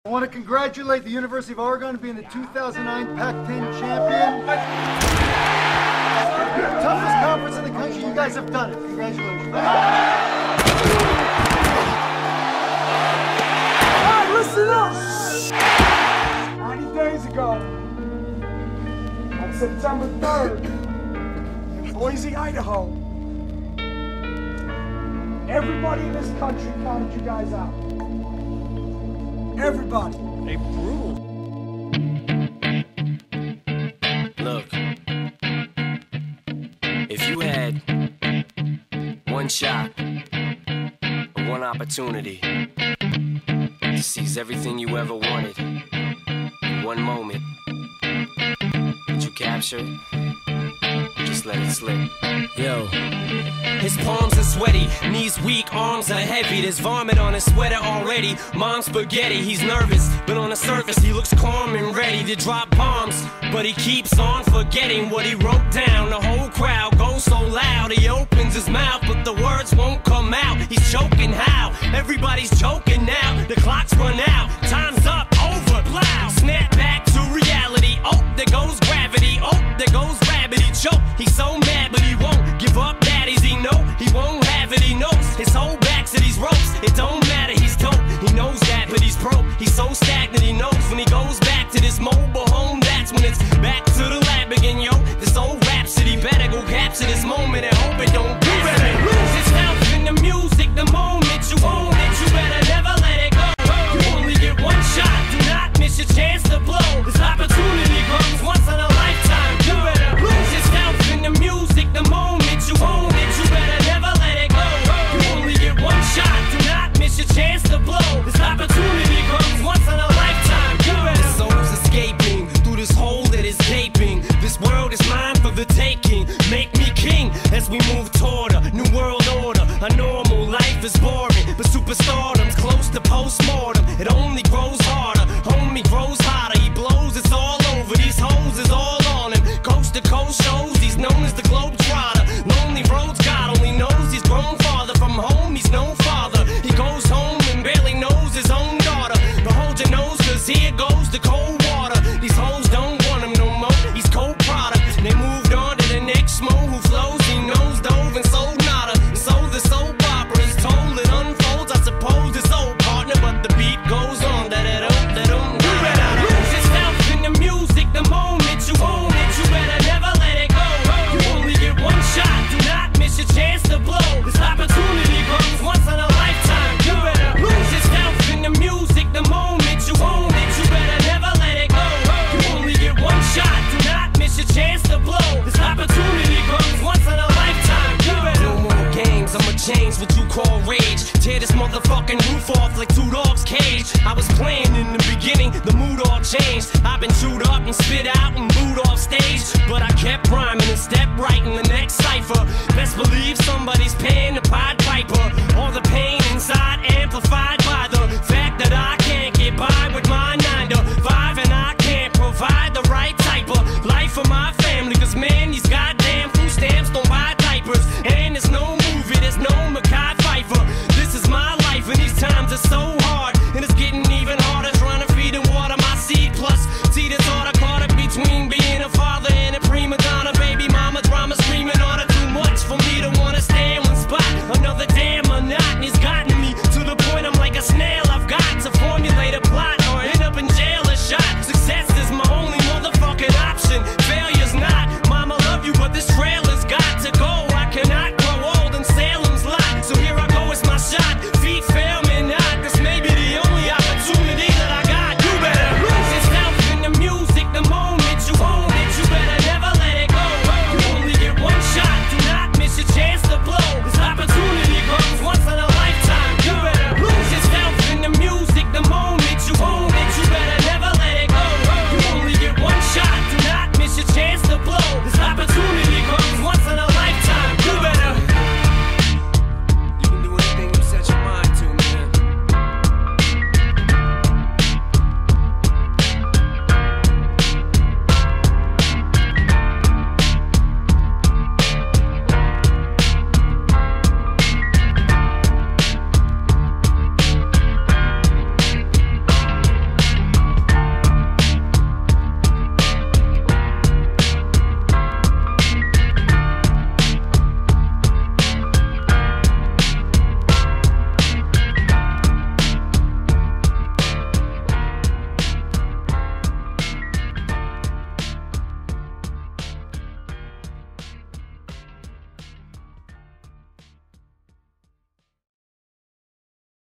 I want to congratulate the University of Oregon on being the 2009 Pac-10 champion. Toughest conference in the country. You guys have done it. Congratulations. Alright, listen up! 90 days ago, on September 3rd, in Boise, Idaho, everybody in this country counted you guys out. Everybody. Hey, brutal. Look, if you had one shot, or one opportunity to seize everything you ever wanted in one moment, would you capture it? Just let it slip. Yo. His palms are sweaty, knees weak, arms are heavy. There's vomit on his sweater already. Mom's spaghetti, he's nervous, but on the surface he looks calm and ready to drop bombs. But he keeps on forgetting what he wrote down. The whole crowd goes so loud, he opens his mouth, but the words won't come out. He's choking how? Everybody's choking now. The clock's run out, time's up, over, loud. Snap back to reality. Oh, there goes gravity. Oh, there goes rabbit. He choke. He's so mad, but he won't give up. Daddies, he know he won't have it. He knows his whole back to these ropes. It don't matter. He's dope. He knows that, but he's broke. He's so stagnant. He knows when he goes back to this mobile home, that's when it's back to the lab again, yo. This old rhapsody better go capture this moment and hope it don't do it. Lose yourself in the music the moment you own it. You better never let it go. You only get one shot. Do not miss your chance to blow. This opportunity comes once in a lifetime. You better lose yourself in the music the moment you own it. You better never let it go. You only get one shot. Do not miss your chance to blow. This opportunity comes once in a lifetime. You better. The soul's escaping through this hole that is gaping. This world is mine for the taking. Make me king as we move toward a new world order. A normal life is boring, but superstardom's close to postmortem. It only grows harder, homie grows hotter. He blows, it's all over. These hoes is all on him. Coast to coast shows, he's known as the Globetrotter. Lonely roads, God only knows he's grown farther from home. He's no father. He goes home and barely knows his own daughter. But hold your nose, cause here goes the cold water. These hoes don't want him no more. He's cold product. They moved on to the next mo who flows. He knows dove and sold nada. And so the soap opera is told. It unfolds. I suppose it's old partner, but the beat goes on. You better lose yourself in the music the moment you own it. You better never let it go. You only get one shot. Do not miss your chance to blow. This opportunity comes once in a lifetime. You better lose yourself in the music the moment you own it. You better never let it go. You only get one shot. Do not miss your chance to blow. This opportunity comes once in a lifetime. You better. No more games. I'ma change what you call rage. Tear this motherfucking roof off like two dogs' cage. I was playing in the beginning, the mood all changed. I've been chewed up and spit out and booed off stage, but I kept rhyming and stepped right in the next cipher. Best believe